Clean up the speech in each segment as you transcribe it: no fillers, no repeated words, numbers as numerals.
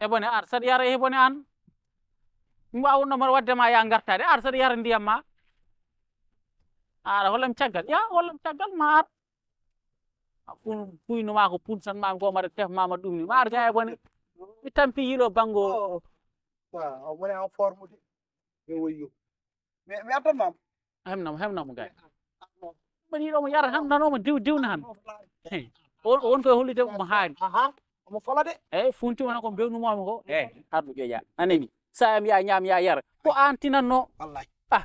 hebone ar saɗa yara hebone an mbawnomo wadde ma ya gartade ar saɗa yara ndiyam ma aɗa hollam caggal ya hollam caggal ma ar puynoma ko punsanmami ko mbaɗa tefmama ɗum ni ma ar ga hebone mi tampi yilo bango waaw mu ne en forme de yo woyyo mi attan mam hemnamo gay mbaɗi yiɗomo yara tan nanomo diwna han on koye hollide mo haari omo fola de eyyi funti wona ko bewnumomi ko arɗo ƴoƴa anani sa mi ya ñaam ya yara ko an tinanno wallahi ah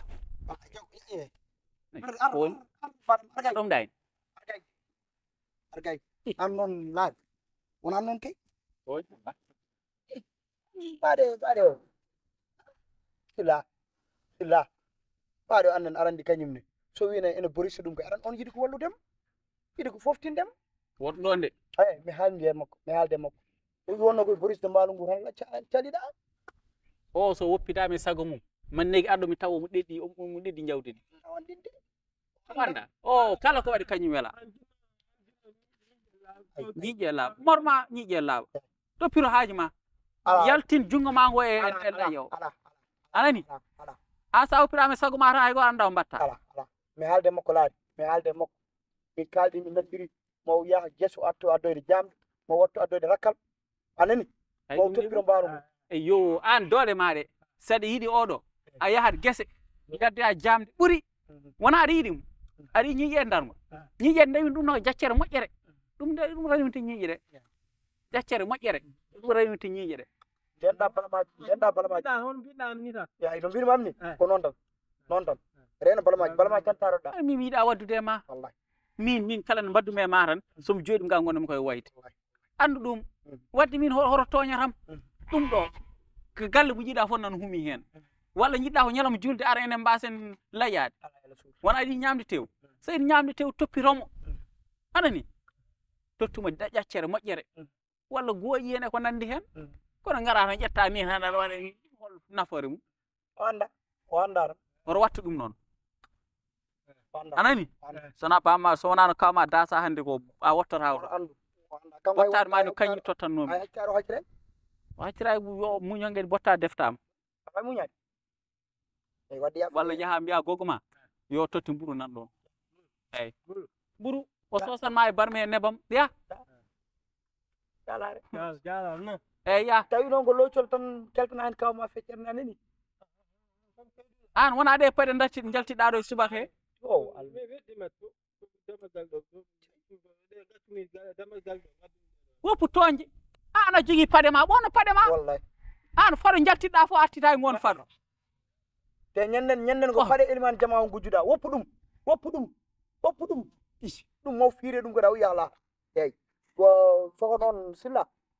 ar ɗum ɗayni gay an noon laaɓi wona noon kay ɓaade o sila ɓaade o annen arandi kañum ne so wina ene borisi ɗum koy aran on yiɗi ko walludema yiɗi ko foftindema woto ɗon de mi haalde makko o wi wonno koye borisde mbaalu ngu tan caliɗa o so woppitami sago mum mannegi arɗo mi tawa mo ɗeɗɗi jawdi ndi wandinde anda o kala ko waɗi kañum wela ñiƴƴe laaɓa morma ñiƴƴe laaɓa toppiro haaji ma yaltin jungo ma ngo e laƴo anani an sa woppirami sago ma tan hay go anda o mbatta ala mi haalde makko laaɗi mi haalde makko min kaldi min nattiri mo yaha gesso atto addoyde jamde mo watto addoyde rakkal anani mo toppiro mbaalu ngu yo an doole maɗe saɗa yiɗi oɗo a yahat guese gaddoya jamde ɓuuri wona aɗa yiɗimo aɗa yiɗi ñiƴƴe dargo ñiƴƴe ndewin ɗum no jaccere moƴƴere ɗum rewinte ñiƴƴe ɗe jaccere moƴƴere ɗum rewinte ñiƴƴe ɗe jenɗa balamaji hon mbiɗa ni tan ya no mbirmam ni ko noon tan rena balamaji tan taroɗa min mi yiɗa waddude ma wallahi min kala no mbaddumi e ma tan somi jooɗi ngal gonnomi koye wayde andu ɗum wadde min hoto toñatam ɗum ɗo ko galle mo jiiɗa fof nan huumi hen walla jiɗɗa ko ñalawma julde ara enen mbasen layade wona aɗa yiɗi ñamde tew so yiɗi ñamde tew toppitomo anani tottuma ƴaccere moƴƴere walla gooƴi en e ko nandi hen kono ngara tan ƴetta ni tan aɗa waɗa hol nafoore mum o anda tan oto wattu ɗum noon anani sona bamma so wonano kawma dasa hande ko a wottata ko bottade ma no kañum tottannomi o haccira yo muñol ngel botta deftama muñade walla yaha mbiya gogo ma yo totti mburu nan ɗon eyyi mburu o sosanma e barme e nebam ya jalare no eyyi ya tawi noon ko locol tan keltana hen kawma feccere nanani an wona ɗe paɗe jaltiɗa ɗo e subaka he woppu toñje an a jogui paɗe ma ɓonno paɗe ma wallahi an faro jaltiɗa fof artita e gon faro te ñanden ko paɗe elimane jama on gujjuɗa woppu ɗum ɗum mo fiire ɗum kadi a wiya ala eyyi ko soko noon silla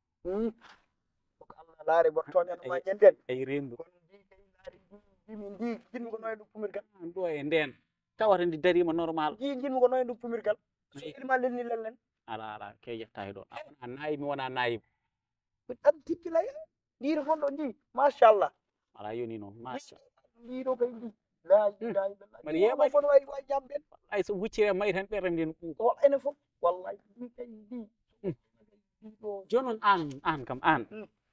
ko Allah laare mboɗo toñanoma ñanden eyyi rendu min ndi jinmi ko noye ɗum pumirgal ɗo e nden tawata ndi darima normal jinmi ko noye ɗum pumirgal so ilma lelni lellen ala ke yetta he ɗon a nayi mi wona nayimo ɗan tippilay ndiɗo gonɗo ndi machallah ala yoni noon machallah ndiɗo kay ndi la ilaha illallah mbaɗa yeɓa fon wayi jamden ay so wuccire mayi tan ɓerɗe nden o ene fof wallahi ndi kay ndi joni noon an kam an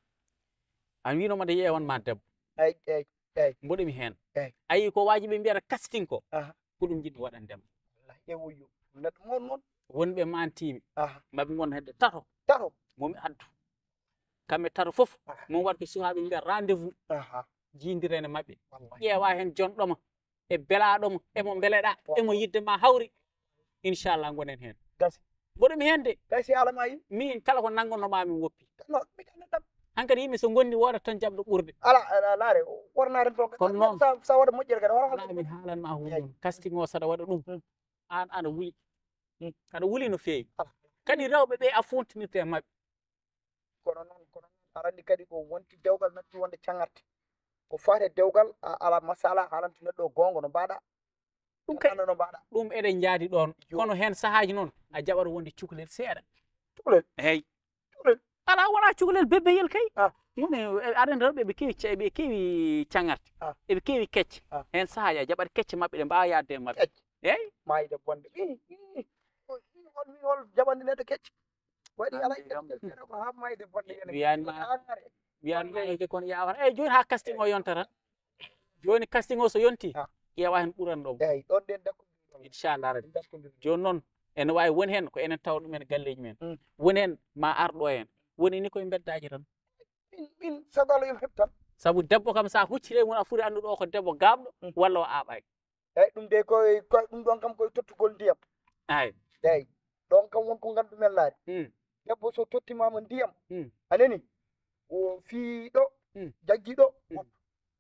an winoma de yewanma debbo eyyi mboɗomi hen eyyi ayi ko waji ɓe mbiyata casting ko aha ko ɗum jiɗmi waɗandema wallahi e woyyo neɗɗo mon noon wonɓe mantimi aha maɓe gon hedde tato tato momi addu kamɓe tato foof momi waɗa ko sukaɓe mbiyata rendez vous aha jidirene mabɓe wallahi ƴeewa hen jonɗoma e belaɗomo emo beleɗa emo yiddema hawri inchallah gonen hen gasi mboɗomi hen de gasi alama yi min kala ko nangonomami woppi no mi kanneɗam hankkadi yimɓe so gondi wodat tan jaɓɗo ɓurde ala laare wornaren to kono noon sa waɗa moƴƴere kadi ala min haalanma hunde casting o saɗa waɗa ɗum an aɗa wuli aɗa wuli no feewi kadi rewɓe ɓe a fontinirte e mabɓe kono noon arandi kadi ko wonti dewgal natti wonde cagarte ko fate dewgal ala masala haalanto neɗɗo gonga no mbaɗa ɗum kay no mbaɗa ɗum eɗen jaadi ɗon kono hen sahaji noon a jaɓat wonde cukalel seeɗa cukalel eyyi cukalel ala wona cukalel bebbeyel kay Ah. woni aɗa andi rewɓe ɓe keewi cagarte eɓe keewi kecce hen sahaji a jaɓat kecce mabɓe ɗe mbawa yadde e mabɓe kecce eyyi mayde bonde min hol jaɓande neɗɗo kecce waɗi ala ko ha mayde bonde ene wiyanma mbiyan kono yawata eyyi joni ha casting o yonta tan joni casting o so yonti ƴeewa hen ɓuranɗo eyyi ɗon nden dakkodiri inchallah rabbi joni noon ene wawi woni hen ko enen tawa ɗumen e galleji men woni hen ma arɗo hen woni ni koye beddaji tan min sago Allah yomi heɓ tan saabu debbo kam sa huccire mum a foti andude o ko debbo gabɗo walla o aɓaki eyyi ɗum de koye ɗum ɗon kam koye tottugol ndiyam eyyi ɗon kam wonko gandumen laari debbo so tottimama ndiyam anani o fiiɗo jaggiɗo woppu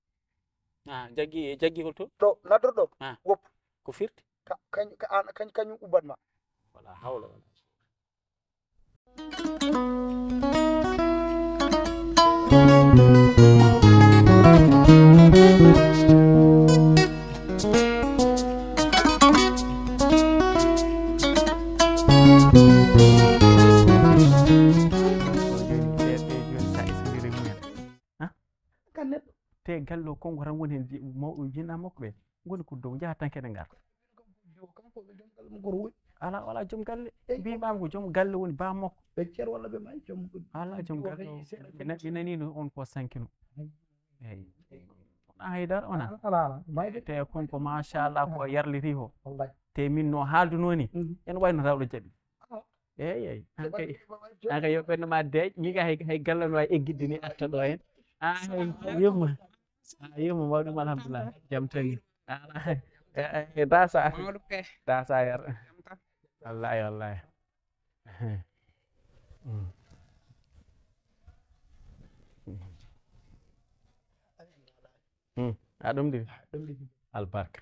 jaggi holto ɗo naddoɗo woppu ko firti kañum ubatma wala hawla wala te galle o konko tan woni hen mawɗo jinnaɓe makko ɓe goni ko dow jaha tan kene garta ala wala joom galle mbimami ko joom galle woni bam makko ɓe cer walla ɓe may joom ala joom galle o ɓe nanino on ko sankino eyyi wona haydara ona ala te konko machallah ko yarliti ko te min no haalduno ni en wayno rawɗo jaaɓi eyyi an kay yo ɓerdema deeƴ miga hay galle no wawi eggidde ni atta ɗo hen yumma yumma mawɗum alhamdulillah jaam tani dasa yar wallahi a ɗum de albarka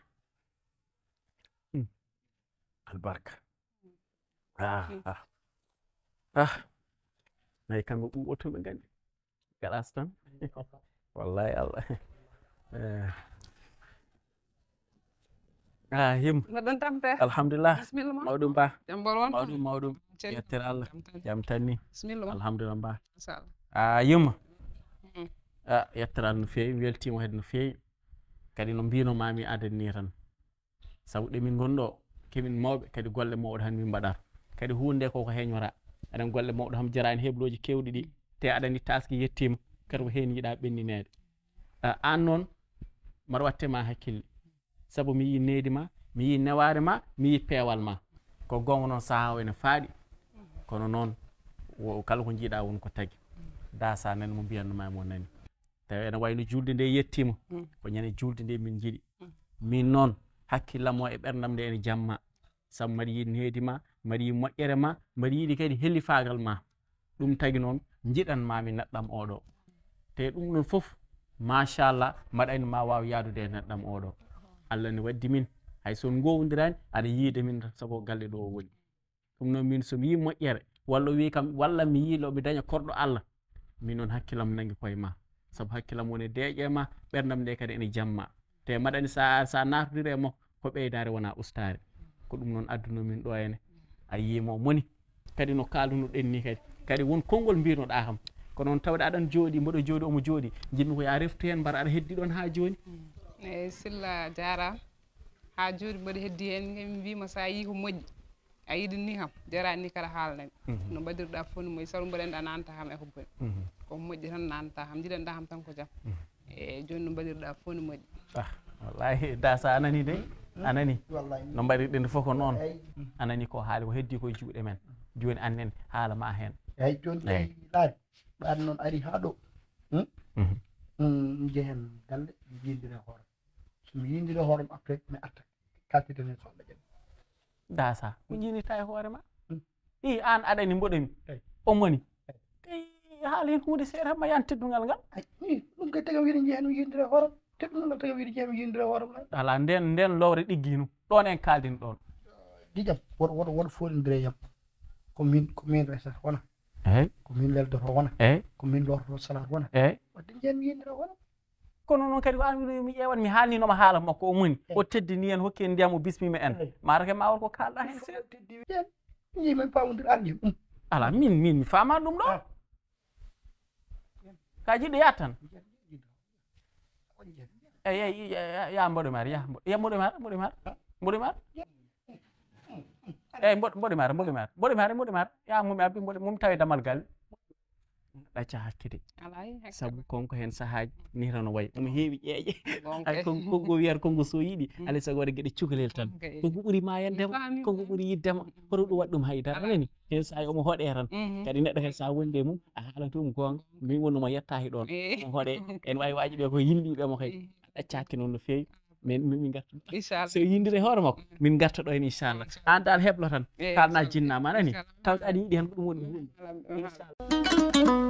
nayi kamɓe ɓuuɓotoɓe gandi gaɗas tan wallahi Allah him mbaɗɗon tampere alhamdulillah bisimilla ma mawɗum ba jambol won mawɗum yettere Allah jaam tanni bisimilla ma alhamdulillah ba inchallah yimma yettere Allah no feewi weltima hedde no feewi kadi no mbino mami adan ni tan sabu ɗemin gonɗo kemin mawɓe kadi golle mawɗe han min mbaɗata kadi hunde koko heñora aɗen golle mawɗo ham jarani hebloji kewɗi ɗi te aɗani taski yettima kadi ko hen yiiɗa ɓenninede an noon mbaɗa wattema hakkille sabu mi yi neydi ma mi yi neware ma mi yi peewal ma ko gonga noon saaha o ene faaɗi kono noon kala ko jiiɗa won ko tagi dasa nani mo mbiyannoma mo nani tawi ene wayno julde nde yettima ko ñande julde nde min jiiɗi min noon hakkillam o e ɓerdam nde ene jamma sabu mbaɗa yi neydi ma mbaɗa yi moƴƴere ma mbaɗa yiiɗi kadi hellifagal ma ɗum tagi noon jiɗanmami neɗɗam oɗo te ɗum ɗon foof machallah mbaɗa andi ma waw yaadude e neɗɗam oɗo Allah ne waddi min hay son gowdirani aɗa yiide min sago galle ɗo o woni ɗum noon min somi yi moƴƴere walla wi kam walla mi yi loɓe daña korɗo Allah min noon hakkillam nangi koye ma sabu hakkillam woni deeƴe ma ɓerdam nde kadi ene jamma te mbaɗa andi sa natodiri e makko ko ɓeydare wona ustare ko ɗum noon adduno min ɗo henne a yimo moni kadi no kaldunoɗen ni kadi won konngol mbinoɗa kam ko noon tawde aɗan jooɗi mboɗo jooɗi omo jooɗi jinmi ko ya reftu hen mbar aɗa heddi ɗon ha joni eyyi Sylla jarama ha joni mbaɗa heddi hen mi mbima sa yi ko moƴƴi a yiɗi ni kam jarani ni kala haalnami no mbaɗirɗa fof no moƴƴi sabu mbaɗa andi a nanta kam eko boni ko moƴƴi tan nanta kam jiɗanɗa kam tan ko jaam e joni no mbaɗirɗa fof no moƴƴi wallahi dasa anani de anani no mbaɗirɗen fof ko noon anani ko haali ko heddi koye juuɗe men joni annen haala ma hen eyyi joni tawi laabi ɓaade noon ari ha ɗo jehen galle mi yindire hoore somi yindire hoore mi après mi atta kaltiden hen sohla jaɓi dasa ko jinita e hoore ma i an aɗani mboɗomi o moni haala hen hunde seeɗa ma yan teddungal ngal ɗum kay tagam wiɗe jehen mi yindire hoore teddungal tagam wiɗe jehen mi yindire hoore ala nden lowre ɗiggino ɗon en kaldin ɗon dijam woɗo foɗodire yam ko min resata wona eyyi ko min leldoto wona eyyi ko min lortoto salat wona eyyi wadde jehen mi yindire wona kono noon kadi ko an wiɗo mi ƴeewan mi haalninoma haala makko o moni o teddini en hokki en ndiyam o bismima en mata ma won ko kalɗa hen seeɗa teddi jen jiimi pamodir arji ala min mi famani ɗum ɗo ka jiɗɗo yaat tan eyyi ya mboɗo maari ya mboɗo maari eyyi mboɗo maari ya mumi abbi mumi tawi damal galle ɗacca hakkide alay sabu konko hen sahaji ni tan way omo heewi ƴeeƴe gonga ay konko wiyata konko so yiɗi alay sago waɗa gueɗe cukalel tan konko ɓuuri mayandema konko ɓuuri yiddema hoto ɗum waɗi ɗum haydara anani hen sahay omo hoɗe tan kadi neɗɗo hen sa wondi e mum a haalanta ɗum gonga min wonno mo yettaki ɗon omo hoɗe en wawi waji ɓe ko yimɓiɓemo kay ɗacca hakke noon no fewi min garta inchallah so yindiri e hoore makko min garta ɗo hen inchallah an dal heblo tan kalna jinnama anani tawde aɗa yiiɗi hen ko ɗum woni hunde inchallah